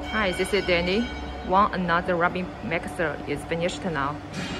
Hi, this is Danny. One another rubbing mixer is finished now.